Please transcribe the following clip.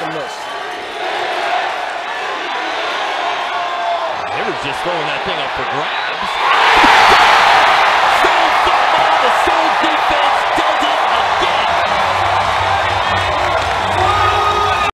and miss. They were just throwing that thing up for grabs.